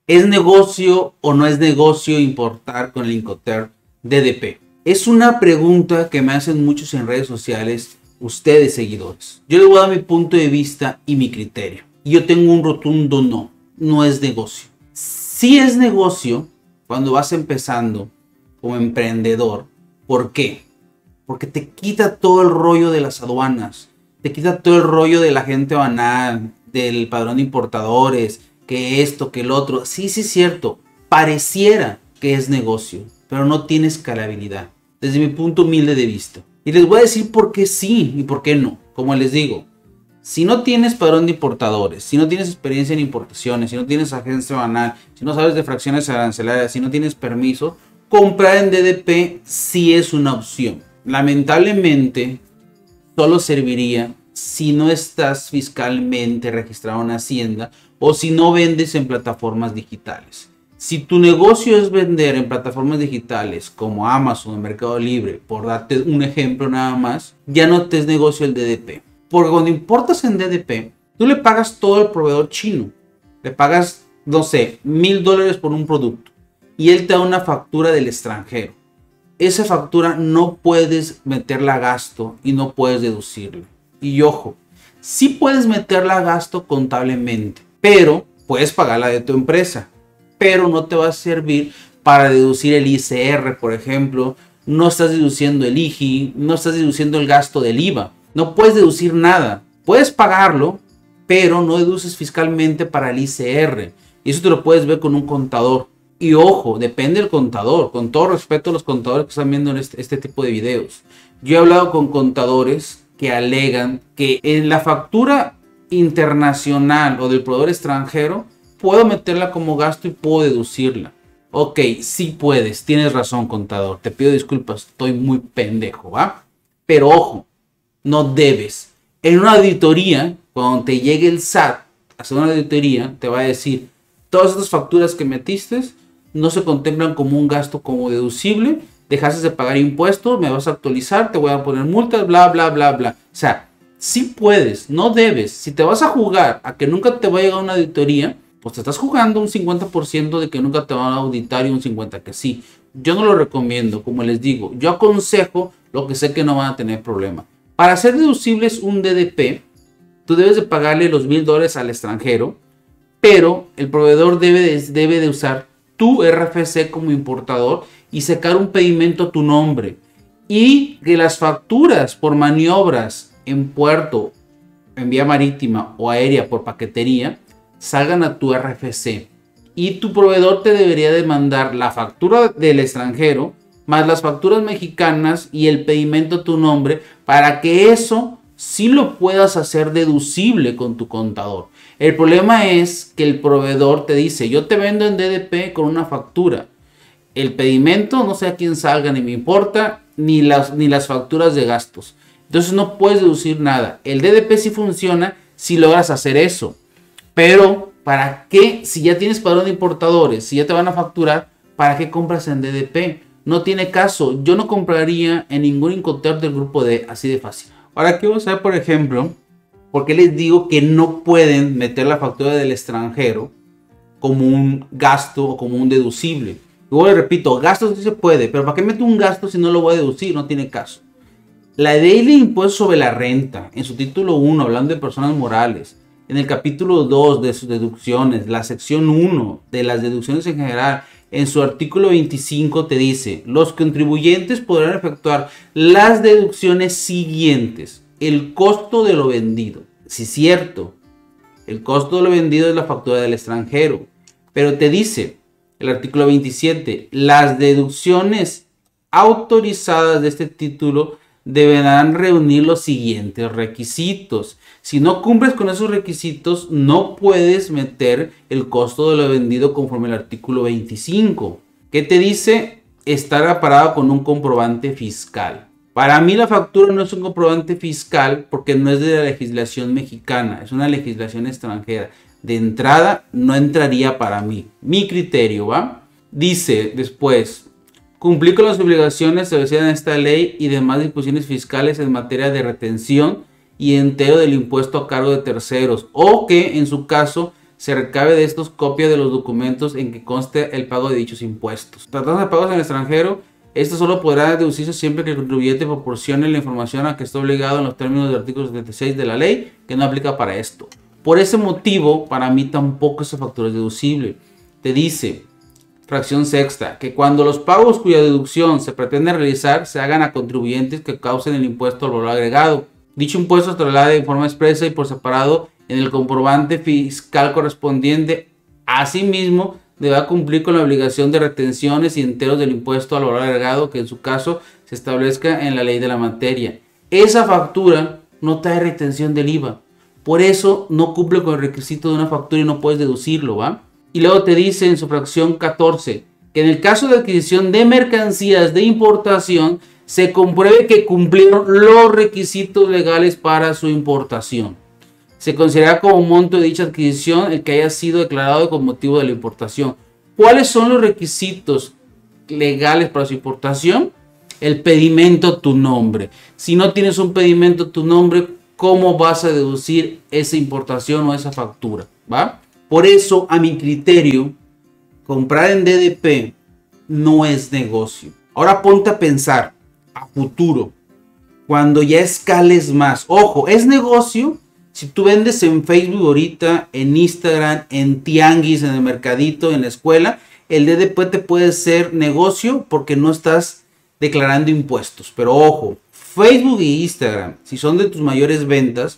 ¿Es negocio o no es negocio importar con el Incoterm DDP? Es una pregunta que me hacen muchos en redes sociales, ustedes seguidores. Yo les voy a dar mi punto de vista y mi criterio. Yo tengo un rotundo no, no es negocio. Sí es negocio cuando vas empezando como emprendedor. ¿Por qué? Porque te quita todo el rollo de las aduanas, te quita todo el rollo de la gente banal, del padrón de importadores, que esto, que el otro. Sí, sí es cierto, pareciera que es negocio, pero no tiene escalabilidad, desde mi punto humilde de vista. Y les voy a decir por qué sí y por qué no. Como les digo, si no tienes padrón de importadores, si no tienes experiencia en importaciones, si no tienes agencia banal, si no sabes de fracciones arancelarias, si no tienes permiso, comprar en DDP sí es una opción. Lamentablemente, solo serviría si no estás fiscalmente registrado en Hacienda o si no vendes en plataformas digitales. Si tu negocio es vender en plataformas digitales como Amazon o Mercado Libre, por darte un ejemplo nada más, ya no te es negocio el DDP. Porque cuando importas en DDP, tú le pagas todo al proveedor chino. Le pagas, no sé, $1,000 por un producto. Y él te da una factura del extranjero. Esa factura no puedes meterla a gasto y no puedes deducirla. Y ojo, sí puedes meterla a gasto contablemente, pero puedes pagarla de tu empresa. Pero no te va a servir para deducir el ICR, por ejemplo. No estás deduciendo el IGI, no estás deduciendo el gasto del IVA. No puedes deducir nada. Puedes pagarlo, pero no deduces fiscalmente para el ICR. Y eso te lo puedes ver con un contador. Y ojo, depende del contador. Con todo respeto a los contadores que están viendo este tipo de videos. Yo he hablado con contadores que alegan que en la factura internacional o del proveedor extranjero puedo meterla como gasto y puedo deducirla. Ok, sí puedes, tienes razón, contador. Te pido disculpas, estoy muy pendejo, ¿va? Pero ojo, no debes. En una auditoría, cuando te llegue el SAT a hacer una auditoría, te va a decir, todas estas facturas que metiste no se contemplan como un gasto como deducible, dejaste de pagar impuestos, me vas a actualizar, te voy a poner multas, bla, bla, bla, bla. O sea, sí puedes, no debes. Si te vas a jugar a que nunca te va a llegar una auditoría, pues te estás jugando un 50% de que nunca te van a auditar y un 50% que sí. Yo no lo recomiendo, como les digo. Yo aconsejo lo que sé que no van a tener problema. Para hacer deducibles un DDP, tú debes de pagarle los $1,000 al extranjero, pero el proveedor debe de usar tu RFC como importador y sacar un pedimento a tu nombre. Y que las facturas por maniobras en puerto, en vía marítima o aérea por paquetería, salgan a tu RFC. Y tu proveedor te debería de mandar la factura del extranjero, más las facturas mexicanas y el pedimento a tu nombre, para que eso sí lo puedas hacer deducible con tu contador. El problema es que el proveedor te dice, yo te vendo en DDP con una factura. El pedimento no sé a quién salga, ni me importa, ni las facturas de gastos. Entonces no puedes deducir nada. El DDP sí funciona si logras hacer eso. Pero, ¿para qué? Si ya tienes padrón de importadores, si ya te van a facturar, ¿para qué compras en DDP? No tiene caso. Yo no compraría en ningún Incoterm del grupo D, así de fácil. Ahora, ¿qué vamos a ver, por ejemplo? ¿Por qué les digo que no pueden meter la factura del extranjero como un gasto o como un deducible? Luego les repito, gastos sí se puede, pero ¿para qué meto un gasto si no lo voy a deducir? No tiene caso. La ley de impuesto sobre la renta, en su título 1, hablando de personas morales, en el capítulo 2 de sus deducciones, la sección 1 de las deducciones en general, en su artículo 25 te dice, los contribuyentes podrán efectuar las deducciones siguientes. El costo de lo vendido. Sí, es cierto, el costo de lo vendido es la factura del extranjero, pero te dice el artículo 27, las deducciones autorizadas de este título deberán reunir los siguientes requisitos. Si no cumples con esos requisitos, no puedes meter el costo de lo vendido conforme al artículo 25. ¿Qué te dice? Estar aparado con un comprobante fiscal. Para mí la factura no es un comprobante fiscal porque no es de la legislación mexicana, es una legislación extranjera. De entrada no entraría para mí. Mi criterio, ¿va? Dice después, cumplir con las obligaciones establecidas en esta ley y demás disposiciones fiscales en materia de retención y entero del impuesto a cargo de terceros, o que en su caso se recabe de estos copia de los documentos en que conste el pago de dichos impuestos. Tratando de pagos en el extranjero, esto solo podrá deducirse siempre que el contribuyente proporcione la información a que está obligado en los términos del artículo 76 de la ley, que no aplica para esto. Por ese motivo, para mí tampoco esa factura es deducible. Te dice, fracción sexta, que cuando los pagos cuya deducción se pretende realizar se hagan a contribuyentes que causen el impuesto al valor agregado. Dicho impuesto se traslade de forma expresa y por separado en el comprobante fiscal correspondiente. Asimismo, deberá cumplir con la obligación de retenciones y enteros del impuesto al valor agregado que en su caso se establezca en la ley de la materia. Esa factura no trae retención del IVA. Por eso no cumple con el requisito de una factura y no puedes deducirlo, ¿va? Y luego te dice en su fracción 14 que en el caso de adquisición de mercancías de importación se compruebe que cumplieron los requisitos legales para su importación. Se considera como monto de dicha adquisición el que haya sido declarado con motivo de la importación. ¿Cuáles son los requisitos legales para su importación? El pedimento a tu nombre. Si no tienes un pedimento a tu nombre, ¿cómo vas a deducir esa importación o esa factura? ¿Va? Por eso, a mi criterio, comprar en DDP no es negocio. Ahora ponte a pensar a futuro, cuando ya escales más. Ojo, es negocio si tú vendes en Facebook ahorita, en Instagram, en Tianguis, en el mercadito, en la escuela. El DDP te puede ser negocio porque no estás declarando impuestos. Pero ojo, Facebook y Instagram, si son de tus mayores ventas,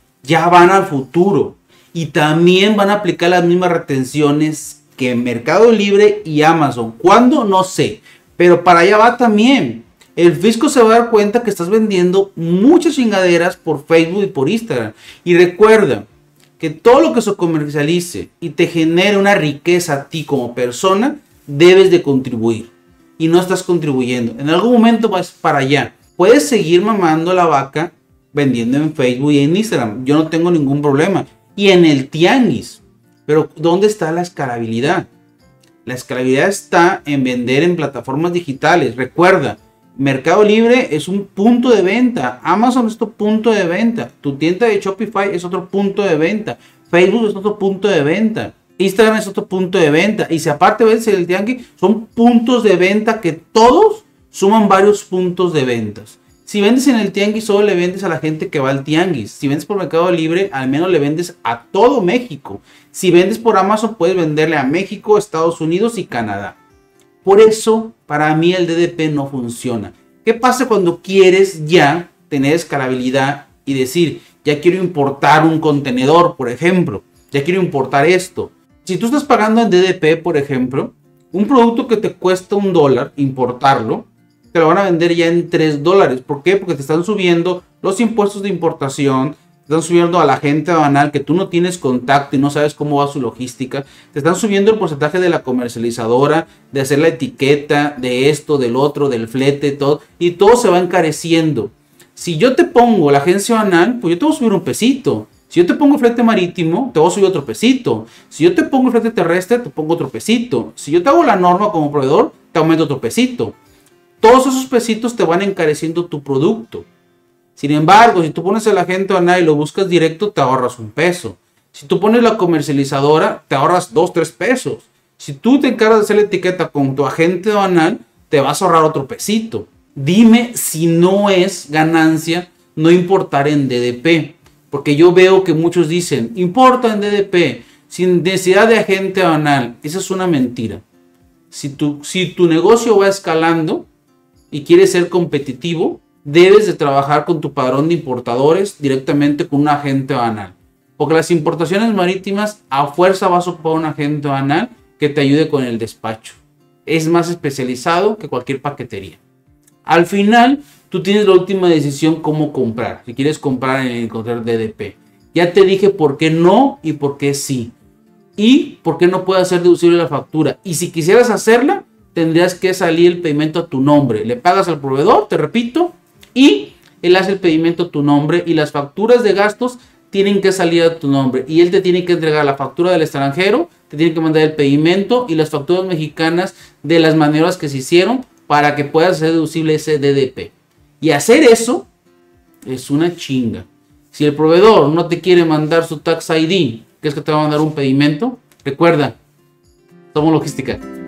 ya van al futuro. Y también van a aplicar las mismas retenciones que Mercado Libre y Amazon. ¿Cuándo? No sé. Pero para allá va también. El fisco se va a dar cuenta que estás vendiendo muchas chingaderas por Facebook y por Instagram. Y recuerda que todo lo que se comercialice y te genere una riqueza a ti como persona, debes de contribuir. Y no estás contribuyendo. En algún momento vas para allá. Puedes seguir mamando la vaca vendiendo en Facebook y en Instagram. Yo no tengo ningún problema. Y en el tianguis. Pero ¿dónde está la escalabilidad? La escalabilidad está en vender en plataformas digitales. Recuerda, Mercado Libre es un punto de venta. Amazon es otro punto de venta. Tu tienda de Shopify es otro punto de venta. Facebook es otro punto de venta. Instagram es otro punto de venta. Y si aparte ves el tianguis, son puntos de venta que todos suman varios puntos de ventas. Si vendes en el tianguis, solo le vendes a la gente que va al tianguis. Si vendes por Mercado Libre, al menos le vendes a todo México. Si vendes por Amazon, puedes venderle a México, Estados Unidos y Canadá. Por eso, para mí el DDP no funciona. ¿Qué pasa cuando quieres ya tener escalabilidad y decir, ya quiero importar un contenedor, por ejemplo? Ya quiero importar esto. Si tú estás pagando en DDP, por ejemplo, un producto que te cuesta $1 importarlo, te lo van a vender ya en $3. ¿Por qué? Porque te están subiendo los impuestos de importación, te están subiendo a la gente aduanal que tú no tienes contacto y no sabes cómo va su logística, te están subiendo el porcentaje de la comercializadora, de hacer la etiqueta, de esto, del otro, del flete, todo, y todo se va encareciendo. Si yo te pongo la agencia aduanal, pues yo te voy a subir un pesito. Si yo te pongo flete marítimo, te voy a subir otro pesito. Si yo te pongo flete terrestre, te pongo otro pesito. Si yo te hago la norma como proveedor, te aumento otro pesito. Todos esos pesitos te van encareciendo tu producto. Sin embargo, si tú pones el agente aduanal y lo buscas directo, te ahorras un peso. Si tú pones la comercializadora, te ahorras 2-3 pesos. Si tú te encargas de hacer la etiqueta con tu agente aduanal, te vas a ahorrar otro pesito. Dime si no es ganancia no importar en DDP. Porque yo veo que muchos dicen, importa en DDP, sin necesidad de agente aduanal. Esa es una mentira. Si tu negocio va escalando y quieres ser competitivo, debes de trabajar con tu padrón de importadores directamente con un agente aduanal. Porque las importaciones marítimas a fuerza vas a ocupar un agente aduanal que te ayude con el despacho. Es más especializado que cualquier paquetería. Al final, tú tienes la última decisión cómo comprar. Si quieres comprar en el encontrar DDP. Ya te dije por qué no y por qué sí. Y por qué no puede hacer deducible la factura. Y si quisieras hacerla, tendrías que salir el pedimento a tu nombre. Le pagas al proveedor, te repito, y él hace el pedimento a tu nombre y las facturas de gastos tienen que salir a tu nombre. Y él te tiene que entregar la factura del extranjero, te tiene que mandar el pedimento y las facturas mexicanas de las maniobras que se hicieron para que puedas hacer deducible ese DDP. Y hacer eso es una chinga. Si el proveedor no te quiere mandar su Tax ID ¿Quieres que te va a mandar un pedimento? Recuerda, somos logística.